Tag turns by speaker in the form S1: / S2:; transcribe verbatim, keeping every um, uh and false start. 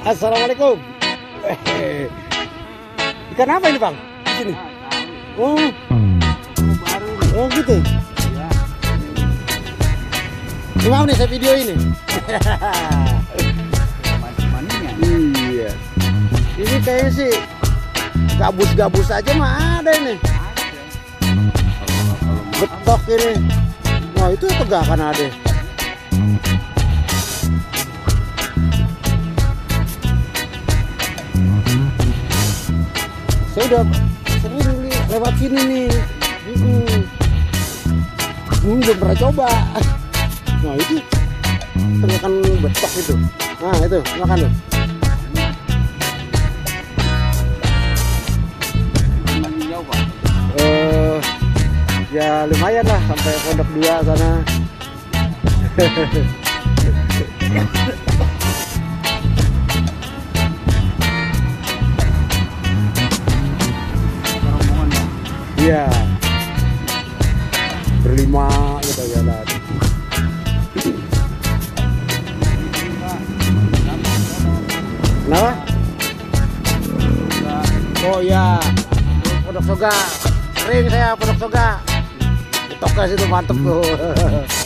S1: Assalamualaikum. Eh, ikan apa ini bang? Di sini. Oh, oh gitu. Gimana nih saya video ini? Iya. Ini kayaknya sih gabus-gabus aja mah ada ini. Betok ini. Wah itu tegakan ada. Saya udah sering lewat sini nih. Hmm. Hmm, belum pernah coba. Nah itu tegakan betok itu. Nah itu makan tuh. Uh, ya lumayan lah sampai pondok dua sana. Iya, berlima kita jalan. Kenapa? Oh ya, Pondok Soga. Sering saya Pondok Soga. Tokas itu mantep tuh.